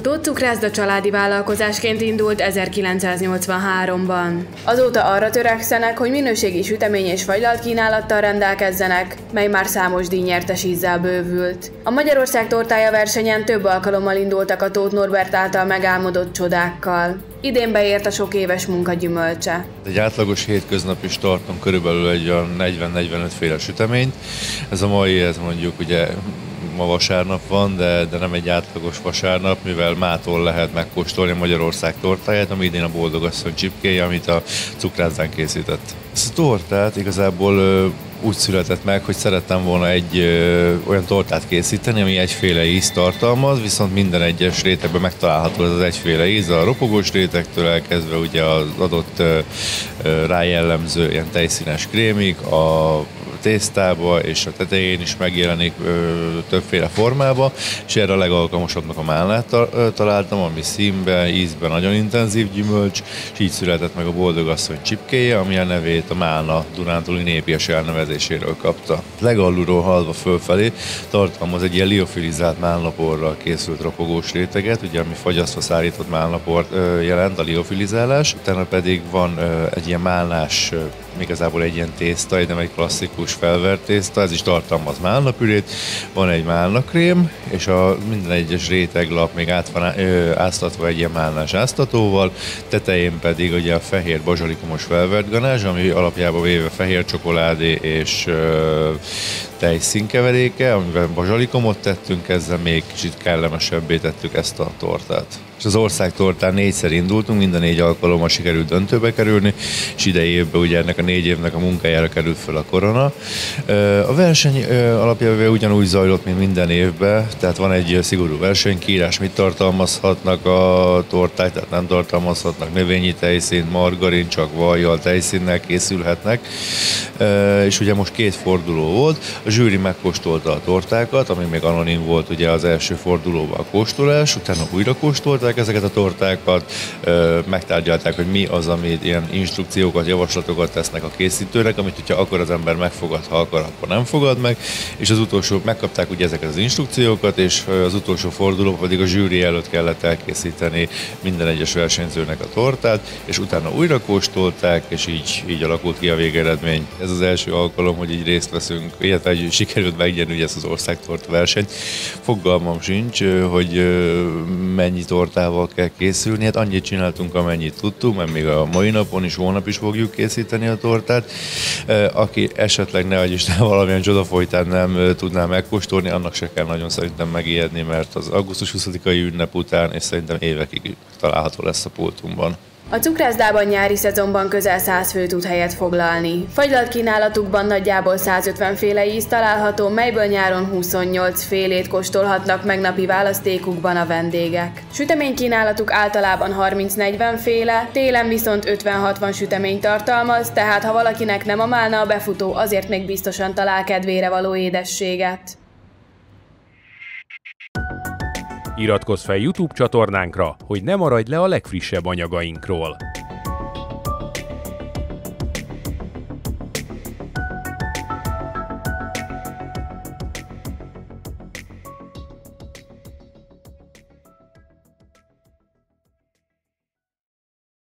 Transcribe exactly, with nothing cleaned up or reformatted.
Tóth Cukrászda családi vállalkozásként indult ezerkilencszáznyolcvanháromban. Azóta arra törekszenek, hogy minőségi sütemény és fagylalt kínálattal rendelkezzenek, mely már számos díjnyertes ízzel bővült. A Magyarország tortája versenyen több alkalommal indultak a Tóth Norbert által megálmodott csodákkal. Idén beért a sok éves munka gyümölcse. Egy átlagos hétköznap is tartunk körülbelül egy negyven-negyvenöt féle süteményt. Ez a mai, ez mondjuk ugye ma vasárnap van, de, de nem egy átlagos vasárnap, mivel mától lehet megkóstolni a Magyarország tortáját, ami idén a Boldogasszony csipkéje, amit a cukrászdán készített. Ezt a tortát igazából ö, úgy született meg, hogy szerettem volna egy ö, olyan tortát készíteni, ami egyféle ízt tartalmaz, viszont minden egyes rétegben megtalálható ez az egyféle íz, a ropogós rétektől elkezdve ugye az adott ö, ö, rájellemző ilyen tejszínes krémig, a tésztába és a tetején is megjelenik ö, többféle formába, és erre a legalkalmasabbnak a málnát találtam, ami színben, ízben nagyon intenzív gyümölcs, és így született meg a Boldogasszony csipkéje, ami a nevét a málna dunántúli népies elnevezéséről kapta. Legalulról haladva fölfelé tartalmaz egy ilyen liofilizált málnaporral készült ropogós réteget, ugye ami fagyasztva szárított málnaport ö, jelent, a liofilizálás, utána pedig van ö, egy ilyen málnás, ö, igazából egy ilyen tészta, nem egy klasszikus felvert tészta, ez is tartalmaz málnapürét, van egy málnakrém, és a minden egyes réteglap még át van ö, áztatva egy ilyen málnás áztatóval, tetején pedig ugye a fehér bazsalikomos felvert ganázs, ami alapjában véve fehér csokoládé és ö, tejszínkeveréke, amiben bazsalikomot tettünk, ezzel még kicsit kellemesebbé tettük ezt a tortát. És az országtortán négyszer indultunk, minden négy alkalommal sikerült döntőbe kerülni, és idei évben ugye ennek a négy évnek a munkájára került fel a korona. A verseny alapjában ugyanúgy zajlott, mint minden évben, tehát van egy szigorú versenykiírás, mit tartalmazhatnak a torták, tehát nem tartalmazhatnak növényi tejszínt, margarin, csak vajjal, tejszínnel készülhetnek. És ugye most két forduló volt, a zsűri megkóstolta a tortákat, ami még anonim volt ugye az első fordulóban a kóstolás, utána újra kóstolták ezeket a tortákat, megtárgyalták, hogy mi az, amit ilyen instrukciókat, javaslatokat tesznek a készítőnek, amit hogyha akar az ember megfogad, ha akar, akkor nem fogad meg, és az utolsó, megkapták ugye ezeket az instrukciókat, és az utolsó forduló pedig a zsűri előtt kellett elkészíteni minden egyes versenyzőnek a tortát, és utána újra kóstolták, és így, így alakult ki a végeredmény. Ez az első alkalom, hogy így részt veszünk, illetve hogy sikerült megnyerni ugye ezt az országtorta versenyt. Fogalmam sincs, hogy mennyi tortával kell készülni, hát annyit csináltunk, amennyit tudtunk, mert még a mai napon is, holnap is fogjuk készíteni a tortát. Aki esetleg ne adj Isten valamilyen csodafolytán nem tudná megkóstolni, annak se kell nagyon szerintem megijedni, mert az augusztus huszadikai ünnep után, és szerintem évekig található lesz a pultunkban. A cukrászdában nyári szezonban közel száz fő tud helyet foglalni. Fagylalt kínálatukban nagyjából százötven féle íz található, melyből nyáron huszonnyolc félét kóstolhatnak meg napi választékukban a vendégek. Süteménykínálatuk általában harminc-negyven féle, télen viszont ötven-hatvan süteményt tartalmaz, tehát ha valakinek nem a málna a befutó, azért még biztosan talál kedvére való édességet. Iratkozz fel YouTube csatornánkra, hogy ne maradj le a legfrissebb anyagainkról.